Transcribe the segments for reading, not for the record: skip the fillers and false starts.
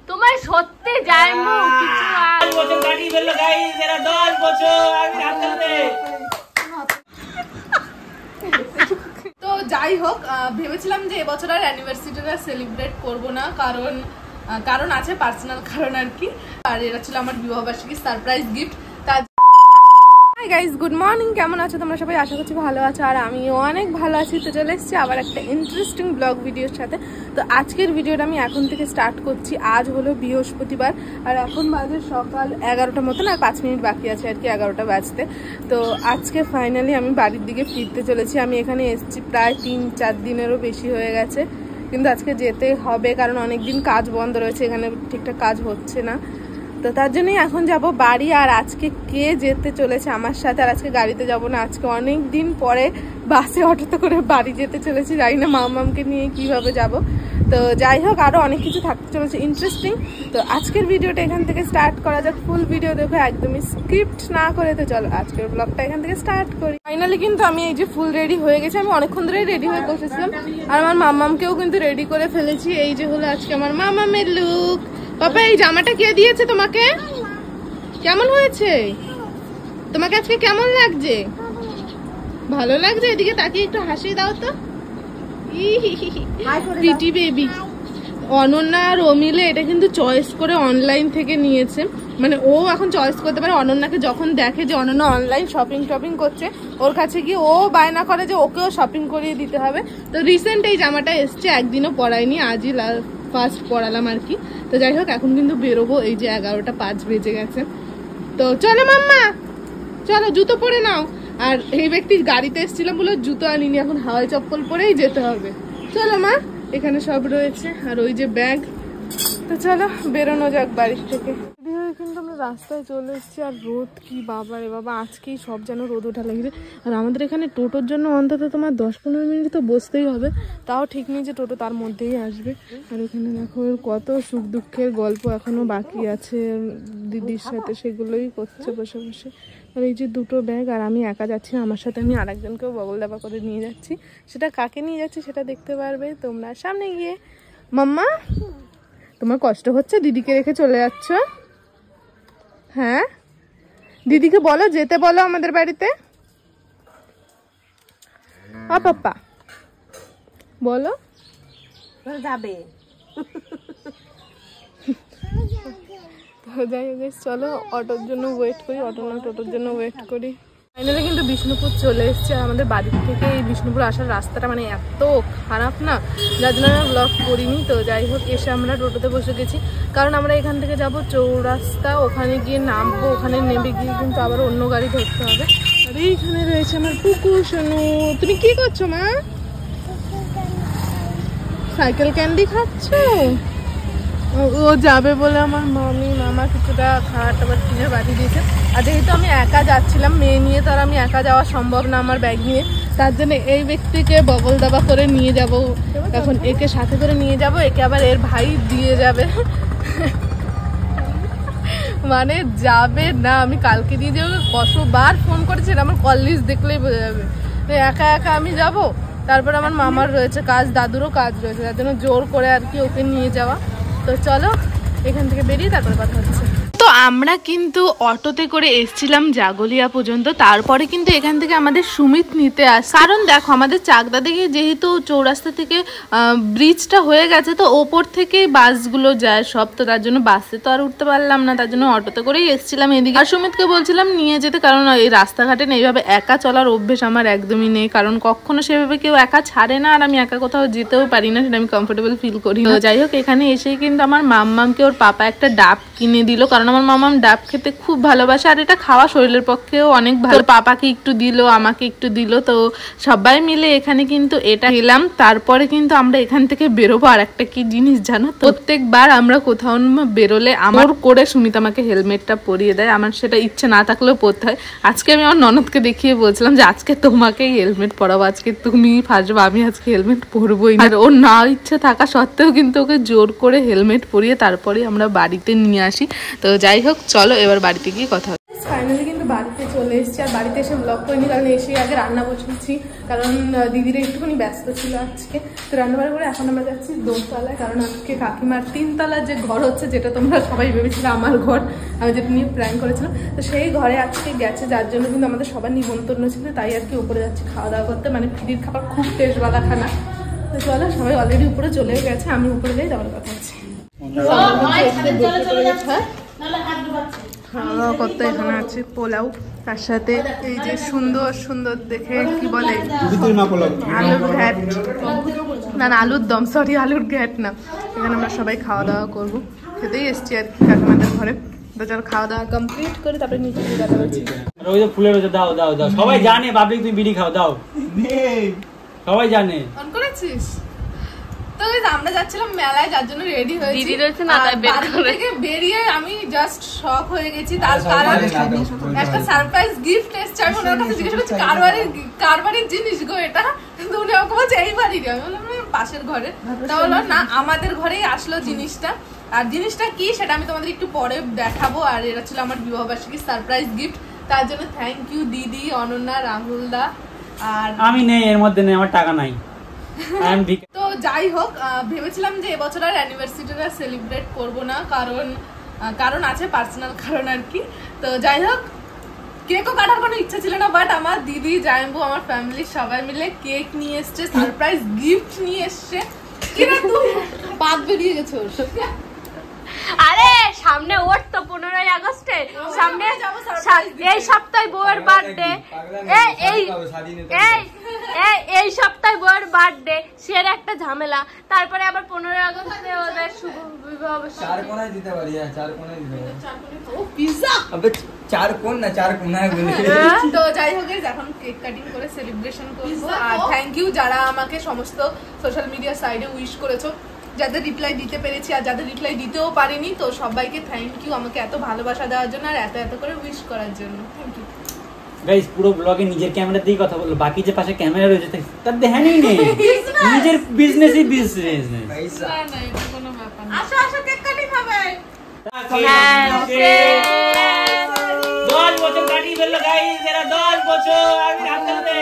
তোমার সত্যি জানবো কিছু আর বছর কাটিয়ে ফেললো গাইস, এরা 10 বছর আমি রাখতে। তো যাই হোক, ভেবেছিলাম যে এবছর আর অ্যানিভার্সারিটা সেলিব্রেট করব না, কারণ আছে পার্সোনাল কারণ আর কি। আর এটা ছিল আমার বিবাহবার্ষিকীর surprise gift. Hi guys, good morning. কেমন আছো তোমরা সবাই? আশা করছি ভালো আছো, আর আমিও অনেক ভালো আছি। তো চলে এসেছি আবার একটা ইন্টারেস্টিং ব্লগ ভিডিওর সাথে। তো আজকের ভিডিওটা আমি এখন থেকে স্টার্ট করছি। আজ হলো বৃহস্পতিবার, আর এখন বাজে সকাল 11টার মতন, আর 5 মিনিট বাকি আছে আর কি 11টা বাজতে। তো আজকে ফাইনালি আমি বাড়ির দিকে ফিরতে চলেছি। আমি এখানে এসেছি প্রায় 3-4 দিনেরও বেশি হয়ে গেছে, কিন্তু আজকে যেতে হবে কারণ অনেকদিন কাজ বন্ধ রয়েছে, এখানে ঠিকঠাক কাজ হচ্ছে না। তো তার জন্যই এখন যাব বাড়ি। আর আজকে কে যেতে চলেছে আমার সাথে, আর আজকে গাড়িতে যাব না, আজকে অনেক দিন পরে বাসে অটোতে করে বাড়ি যেতে চলেছি। জানি না মামাকে নিয়ে কিভাবে যাব। তো যাই হোক, আরও অনেক কিছু থাকতে চলেছে ইন্টারেস্টিং। তো আজকের ভিডিওটা এখান থেকে স্টার্ট করা যাক। ফুল ভিডিও দেখো, একদমই স্ক্রিপ্ট না করে। তো চলো আজকের ব্লগটা এখান থেকে স্টার্ট করি। ফাইনালি কিন্তু আমি এই যে ফুল রেডি হয়ে গেছি। আমি অনেকক্ষণ ধরেই রেডি হয়ে বসেছিলাম, আর আমার মামামকেও কিন্তু রেডি করে ফেলেছি। এই যে হলো আজকে আমার মামামের লুক। বাবা, এই জামাটা কে দিয়েছে তোমাকে? কেমন হয়েছে তোমাকে আজকে? কেমন লাগছে? ভালো লাগছে? এদিকে তাকিয়ে একটু হাসি দাও তো। Pretty baby. অনন্যা আর ও মিলে এটা কিন্তু চয়েস করে অনলাইন থেকে নিয়েছে। মানে ও এখন চয়েস করতে পারে। অনন্যাকে যখন দেখে যে অনন্যা অনলাইন শপিং করছে, ওর কাছে গিয়ে ও বায়না করে যে ওকেও শপিং করিয়ে দিতে হবে। তো রিসেন্ট এই জামাটা এসছে, একদিনও পরাইনি, আজই ফার্স্ট পরালাম আর কি। তো যাই হোক, এখন কিন্তু বেরোবো। এই যে 11:05 বেজে গেছে। তো চলো মাম্মা, চলো জুতো পরে নাও। আর এই ব্যক্তি গাড়িতে এসেছিলাম বলে জুতো আনিনি, এখন হাওয়াই চপ্পল পরেই যেতে হবে। চলো মা, এখানে সব রয়েছে, আর ওই যে ব্যাগ। তো চলো বেরোনো যাক বাড়ির থেকে। কিন্তু আমরা রাস্তায় চলে এসেছি, আর রোদ কি বাবা রে বাবা, আজকেই সব যেন রোদ ওঠা লেগেছে। আর আমাদের এখানে টোটোর জন্য অন্তত তোমার 10-15 মিনিট তো বসতেই হবে। তাও ঠিক নেই যে টোটো তার মধ্যেই আসবে। আর এখানে দেখো কত সুখ দুঃখের গল্প এখনো বাকি আছে দিদির সাথে, সেগুলোই করছে বসে বসে। আর এই যে দুটো ব্যাগ, আর আমি একা যাচ্ছি, আমার সাথে আমি আরেকজনকেও বগল দাবা করে নিয়ে যাচ্ছি। সেটা কাকে নিয়ে যাচ্ছি সেটা দেখতে পারবে তোমরা সামনে গিয়ে। মাম্মা, তোমার কষ্ট হচ্ছে? দিদিকে রেখে চলে যাচ্ছ? হ্যাঁ, দিদিকে বলো যেতে, বলো আমাদের বাড়িতে। পাপ্পা বলো যাবে। যাই হোক, চলো অটোর জন্য ওয়েট করি, অটো না টোটোর জন্য ওয়েট করি। ফাইনালি কিন্তু বিষ্ণুপুর চলে এসেছে। আর আমাদের বাড়ি থেকে এই বিষ্ণুপুর আসার রাস্তাটা মানে এত খারাপ না, যার জন্য আমরা ব্লগ করিনি। তো যাই হোক, এসে আমরা টোটোতে বসে গেছি, কারণ আমরা এখান থেকে যাব চৌরাস্তা, ওখানে গিয়ে নামবো, ওখানে নেমে গিয়ে কিন্তু আবার অন্য গাড়ি ধরতে হবে। আর এইখানে রয়েছে আমার পুকু সোনু। তুমি কি করছো মা? সাইকেল ক্যান্ডি খাচ্ছ? ও যাবে বলে আমার মামা কিছুটা খাবার টাবার কিনে বাড়ি দিয়েছে। আর যেহেতু আমি একা যাচ্ছিলাম, মেয়ে নিয়ে, তো আর আমি একা যাওয়া সম্ভব না আমার ব্যাগ নিয়ে, তার জন্য এই ব্যক্তিকে বগল দাবা করে নিয়ে যাব। এখন একে সাথে করে নিয়ে যাব, একে আবার এর ভাই দিয়ে যাবে। মানে যাবে না, আমি কালকে দিয়ে যাবো। কতবার ফোন করেছি, আমার কল লিস্ট দেখলেই বোঝা যাবে। তো একা একা আমি যাব, তারপর আমার মামার রয়েছে কাজ, দাদুরও কাজ রয়েছে, তার জন্য জোর করে আর কি ওকে নিয়ে যাওয়া। তো চলো এখান থেকে বেরিয়ে তারপর কথা হচ্ছে। তো আমরা কিন্তু অটোতে করে এসেছিলাম জাগলিয়া পর্যন্ত, তারপরে কিন্তু এখান থেকে আমাদের সুমিত নিতে আসে। কারণ দেখো, আমাদের চাকদা থেকে যেহেতু চৌরাস্তা থেকে ব্রিজটা হয়ে গেছে, তো ওপর থেকে বাসগুলো যায় সব, তো তার জন্য বাসে তো আর উঠতে পারলাম না, তার জন্য অটোতে করেই এসেছিলাম এদিকে। আর সুমিতকে বলছিলাম নিয়ে যেতে, কারণ এই রাস্তাঘাটে না এইভাবে একা চলার অভ্যেস আমার একদমই নেই, কারণ কখনো সেভাবে কেউ একা ছাড়ে না, আর আমি একা কোথাও যেতেও পারি না, সেটা আমি কমফোর্টেবল ফিল করি। তো যাই হোক, এখানে এসেই কিন্তু আমার মাম্মামকে ওর পাপা একটা ডাব কিনে দিল, কারণ আমার মামাম ডাব খেতে খুব ভালোবাসে, আর এটা খাওয়া শরীরের পক্ষেও অনেক ভালো। পাপাকে একটু দিল, আমাকে একটু দিল, তো সবাই মিলে এখানে কিন্তু এটা খেলাম। তারপরে কিন্তু আমরা এখান থেকে বেরোবো। আর একটা কি জিনিস জানো, প্রত্যেকবার আমরা কোথাও বেরোলে আমার করে সুমিত আমাকে হেলমেটটা পরিয়ে দেয়, আমার সেটা ইচ্ছে না থাকলেও পরতে হয়। আজকে আমি আমার ননদকে দেখিয়ে বলছিলাম যে আজকে তোমাকেই হেলমেট পরাবো, আজকে তুমি ফাঁসবো, আমি আজকে হেলমেট পরবোই না। আর ওর না ইচ্ছে থাকা সত্ত্বেও কিন্তু ওকে জোর করে হেলমেট পরিয়ে তারপরে আমরা বাড়িতে নিয়ে আসি। তো যাই হোক, চলো এবার বাড়িতে গিয়ে কথা হবে। ফাইনালি কিন্তু বাড়িতে চলে এসেছি, আর বাড়িতে এসে ব্লগ করিনি কারণ এসে আগে রান্না বসেছি, কারণ দিদিরা একটুখানি ব্যস্ত ছিল আজকে। তো রান্নাবাড়ি করে এখন আমরা যাচ্ছি দোতলায়, কারণ আজকে কাকিমার 3 তলার যে ঘর হচ্ছে, যেটা তোমরা সবাই ভেবেছিলে আমার ঘর, আমি যেটা নিয়ে প্ল্যান করেছিলাম, তো সেই ঘরে আজকে গেছে, যার জন্য কিন্তু আমাদের সবার নিমন্ত্রণ ছিল। তাই আর কি উপরে যাচ্ছি খাওয়া দাওয়া করতে, মানে ফ্রির খাবার খুব টেস্টওয়ালা খানা। তো চলো, সবাই অলরেডি উপরে চলে গেছে, আমি উপরে যাই, যাওয়ার কথা আছে। খাওয়া দাওয়া করতে এখানে আছে পোলাও, তার সাথে এই যে সুন্দর সুন্দর দেখে কি বলে আলুর ঘ্যাট, না না আলুর দম, সরি আলুর ঘ্যাট না। এখানে আমরা সবাই খাওয়া দাওয়া করবো, খেতেই এসছি আর কি কাকিমাদের ঘরে। তো চল খাওয়া দাওয়া কমপ্লিট করে তারপরে নিচে কথা বলছি। ওই যে ফুলের ওই যে দাও দাও দাও, সবাই জানে বাবলি তুমি বিড়ি খাও, দাও সবাই জানে। অন করেছিস? তো আমরা যাচ্ছিলাম মেলায়, যার জন্য রেডি হয়েছি। দিদি রয়েছে না, তাই বের করে থেকে বেরিয়ে আমি জাস্ট শক হয়ে গেছি। তার কারণ একটা সারপ্রাইজ গিফট এসেছে। আমি ওনার কাছে জিজ্ঞেস করছি কার বাড়ির জিনিস গো এটা? তো উনি আমাকে বলছে এই বাড়ির। আমি বললাম পাশের ঘরে। তা বললো না, আমাদের ঘরেই আসলো জিনিসটা। আর জিনিসটা কি সেটা আমি তোমাদের একটু পরে দেখাবো। আর এটা ছিল আমার বিবাহবার্ষিকীর সারপ্রাইজ গিফট, তার জন্য থ্যাংক ইউ দিদি, অনন্যা, রাহুল দা। আর আমি নেই এর মধ্যে, নেই আমার টাকা নাই। তো যাই হোক, ভেবেছিলাম যে এবছর আর অ্যানিভার্সারিটা সেলিব্রেট করবো না, কারণ আছে পার্সোনাল কারণ আর কি। তো যাই হোক, কেকও কাটার কোনো ইচ্ছা ছিল না, বাট আমার দিদি, জায়ম্বু, আমার ফ্যামিলির সবাই মিলে কেক নিয়ে এসছে, সারপ্রাইজ গিফট নিয়ে এসছে। কিরা তুই বাদ বেরিয়ে গেছে ওর সাথে? আরে সামনে ওর তো 15ই আগস্টে, সামনে এই সপ্তাহে বউয়ের বার্থডে, এই সপ্তাহে বউয়ের বার্থডে, সের একটা ঝামেলা। তারপরে আবার 15ই আগস্টে ওদের শুভ বিবাহ। 4 কোণায় দিতে পারি, 4 কোণায় দিতে পারি। ও পিজ্জা, আবে 4 কোণ না 4 কোণায় বলে। তো যাই হোক এখন কেক কাটিং করে সেলিব্রেশন করবো। আর থ্যাংক ইউ যারা আমাকে সমস্ত সোশ্যাল মিডিয়া সাইডে উইশ করেছো, যাদের রিপ্লাই দিতে পেরেছি আর যাদের রিপ্লাই দিতেও পারিনি, তো সবাইকে থ্যাংক ইউ আমাকে এত ভালোবাসা দেওয়ার জন্য আর এত এত করে উইশ করার জন্য। Thank you guys. পুরো ব্লগে নিজের ক্যামেরা দিয়েই কথা বললো, বাকি যে পাশে ক্যামেরা রয়েছে তার ধ্যানই নেই। নিজের বিজনেসই বিজনেস। পয়সা না না, এটা কোনো ব্যাপার না। আসো আসো, কেক কাটিং হবে। 10 বছর কাটিয়ে ফেললো গাইস, এরা 10 বছর। আমি হাতে হাতে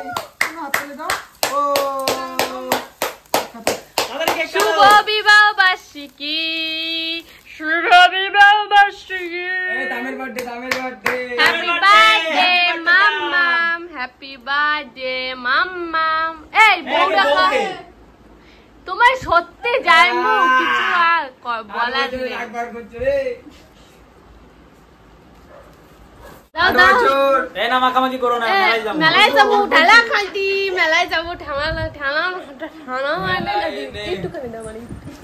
শুভ বিবাহ বার্ষিকী, শুভ বিবাহ বার্ষিকী। তামের বার্থডে, তামের বার্থডে। হ্যাপি বার্থডে মাম্মাম, হ্যাপি বার্থডে মাম্মাম। এই বউটা তোমার সত্যি জানবো, কিছু আর বলার নেই। একবার করছে রে। দাও দাও, এই না মাখামাখি করো না, মেলায় যাবো। মেলায় যাবো, ঢালা খাইতি, মেলায় যাবো, ঠালা ঠালা ঠালা মানে একটু করে দাও মানে।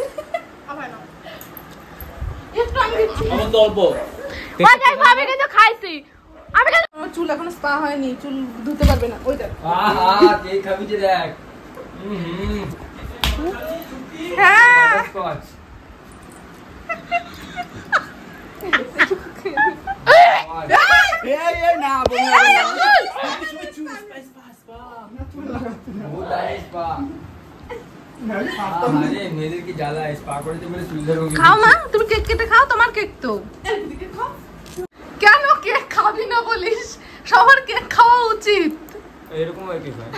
একটু আমি দিচ্ছি। আমার তো অল্প। ওটাই ভাবে কিন্তু খাইছি আমি। আমার চুল এখনো স্পা হয়নি, চুল ধুতে পারবে না। ওই দেখ, আহা কেক খাবি যে দেখ। হ্যাঁ স্কচ। এই না বন্ধু, স্পা। আরে মেয়েদের কি জ্বালা, স্পা করে তো বলে চুল ধরবো। খাও মা, তুমি কেক কেটে খাও, তোমার কেক তো। কেন কেক খাবি না বলিস? সবার কেক খাওয়া উচিত। এরকম হয় কি ভাই?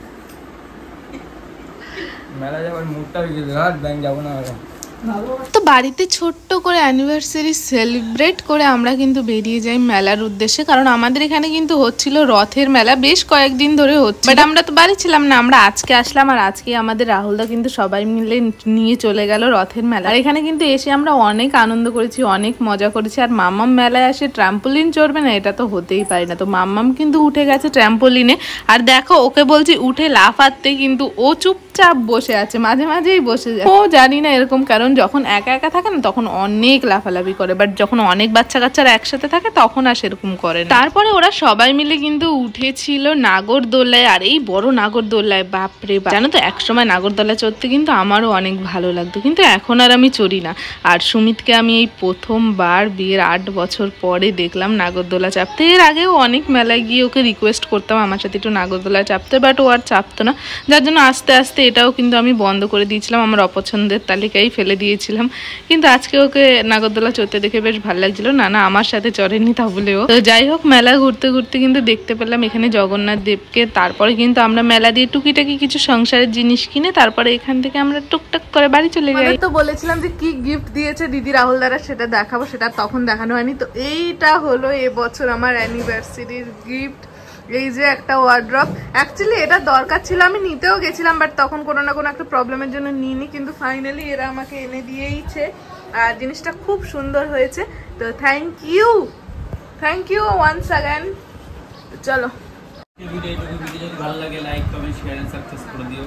মেলা যাবার মুডটা হয়ে গেছে, আর ব্যাংক যাবো না। তো বাড়িতে ছোট্ট করে অ্যানিভার্সারি সেলিব্রেট করে আমরা কিন্তু বেরিয়ে যাই মেলার উদ্দেশ্যে, কারণ আমাদের এখানে কিন্তু হচ্ছিল রথের মেলা, বেশ কয়েকদিন ধরে হচ্ছে। বাট আমরা তো বাড়ি ছিলাম না, আমরা আজকে আসলাম। আর আজকে আমাদের রাহুলদা কিন্তু সবাই মিলে নিয়ে চলে গেল রথের মেলা। আর এখানে কিন্তু এসে আমরা অনেক আনন্দ করেছি, অনেক মজা করেছি। আর মাম্মাম মেলায় আসে ট্র্যাম্পোলিন চড়বে না, এটা তো হতেই পারে না। তো মাম্মাম কিন্তু উঠে গেছে ট্র্যাম্পোলিনে, আর দেখো ওকে বলছি উঠে লাফাতে, কিন্তু ও চুপচাপ বসে আছে, মাঝে মাঝেই বসে যায়। ও জানি না এরকম, কারণ যখন একা একা থাকে না তখন অনেক লাফালাফি করে, বাট যখন অনেক বাচ্চা কাচ্চারা একসাথে থাকে তখন আর সেরকম করে না। তারপরে ওরা সবাই মিলে কিন্তু উঠেছিল নাগরদোলায়, আর এই বড় নাগরদোলায়, বাপরে বাপ। জানো তো একসময় নাগরদোলায় চড়তে কিন্তু আমারও অনেক ভালো লাগতো, কিন্তু এখন আর আমি চড়ি না। আর সুমিতকে আমি এই প্রথমবার বিয়ের 8 বছর পরে দেখলাম নাগরদোলা চাপতে। এর আগেও অনেক মেলায় গিয়ে ওকে রিকোয়েস্ট করতাম আমার সাথে একটু নাগরদোলায় চাপতে, বাট ও আর চাপতো না, যার জন্য আস্তে আস্তে এটাও কিন্তু আমি বন্ধ করে দিয়েছিলাম, আমার অপছন্দের তালিকায় ফেলে দিয়েছিলাম। কিন্তু আজকে ওকে নাগরদোলা চড়তে দেখে বেশ ভালো লাগছিল। না আমার সাথে চড়েনি তা বলেও। তো যাই হোক, মেলা ঘুরতে ঘুরতে কিন্তু দেখতে পেলাম এখানে জগন্নাথ দেবকে। তারপরে কিন্তু আমরা মেলা দিয়ে টুকিটাকি কিছু সংসারের জিনিস কিনে তারপরে এখান থেকে আমরা টুকটাক করে বাড়ি চলে যাই। তো বলেছিলাম যে কি গিফট দিয়েছে দিদি রাহুল দ্বারা সেটা দেখাবো, সেটা তখন দেখানো হয়নি। তো এইটা হলো এবছর আমার অ্যানিভার্সারির গিফট। এই যে একটা ওয়ার্ড্রপ, অ্যাকচুয়ালি এটা দরকার ছিল, আমি নিতেও গেছিলাম, বাট তখন কোনো না কোনো একটা প্রবলেমের জন্য নিইনি। কিন্তু ফাইনালি এরা আমাকে এনে দিয়েইছে আর জিনিসটা খুব সুন্দর হয়েছে। তো থ্যাংক ইউ ওয়ান্স অ্যাগেন। চলো, ভিডিও যদি ভালো লাগে like comment share and subscribe করে দিও।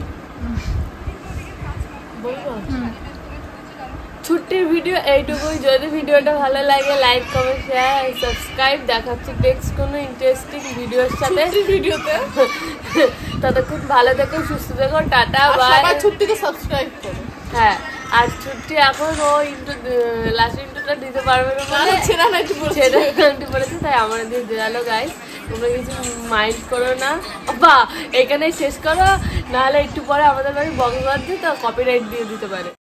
ছুটির ভিডিও এইটুকুই। যদি ভিডিওটা ভালো লাগে লাইক কমেন্ট শেয়ার সাবস্ক্রাইব। দেখা হচ্ছে নেক্সট কোনো ইন্টারেস্টিং ভিডিওর সাথে ভিডিওতে। ততক্ষণ ভালো থেকো, সুস্থ থেকো, টাটা বাই। সবাই ছুটিকে সাবস্ক্রাইব করো। হ্যাঁ, আর ছুটি এখন ও লাস্ট ইন্টুটা দিতে পারবে না বলে ছেড়া নাইটি পড়েছে, তাই আমার দিয়ে দেওয়ালো গাইস। তোমরা কিছু মাইন্ড করো না বা এখানে শেষ করো, নাহলে একটু পরে আমাদের বাড়ি বক্স বাজছে তো কপিরাইট দিয়ে দিতে পারে।